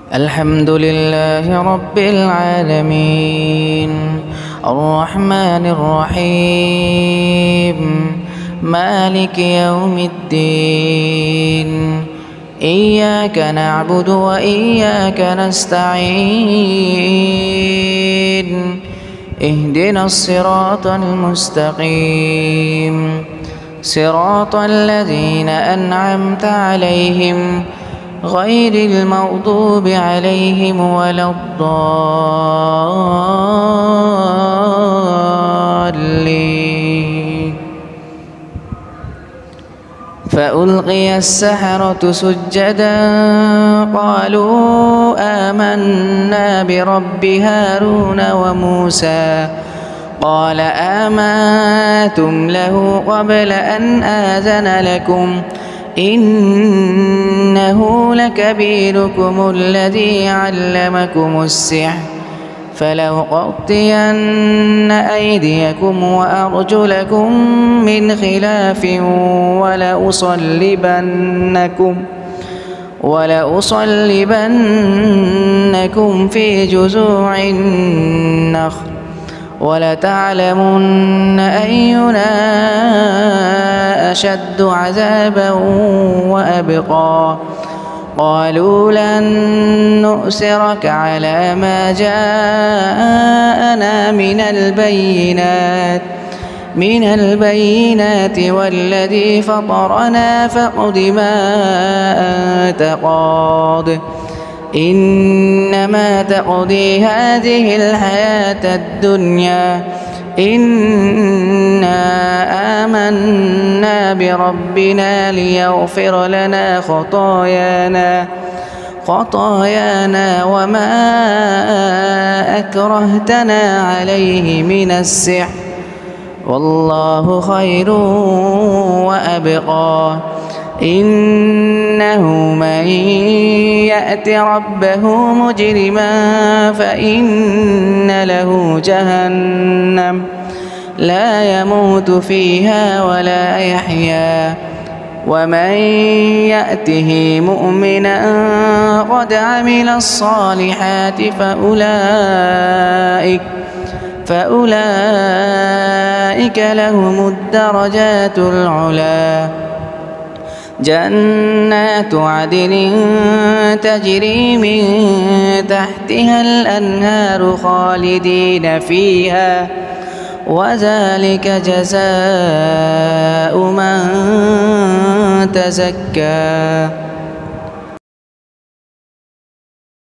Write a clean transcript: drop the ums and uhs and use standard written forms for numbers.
الحمد لله رب العالمين الرحمن الرحيم مالك يوم الدين إياك نعبد وإياك نستعين اهدنا الصراط المستقيم صراط الذين أنعمت عليهم غير المغضوب عليهم ولا الضالين. فألقي السحرة سجدا قالوا آمنا برب هارون وموسى قال آمنتم له قبل أن آذن لكم إنه لكبيركم الذي علمكم السحر فلأقطعن أيديكم وأرجلكم من خلاف ولأصلبنكم في جذوع النخل ولتعلمن أينا أشد عذابا وأبقى. قالوا لن نؤثرك على ما جاءنا من البينات والذي فطرنا فاقض ما أنت قاض إنما تقضي هذه الحياة الدنيا إنا آمنا بربنا ليغفر لنا خطايانا وما أكرهتنا عليه من السحر والله خير وأبقى. إنه من يأت ربه مجرما فإن له جهنم لا يموت فيها ولا يحيا ومن يأته مؤمنا قد عمل الصالحات فأولئك لهم الدرجات العلى جنات عدن تجري من تحتها الأنهار خالدين فيها وذلك جزاء من تزكى.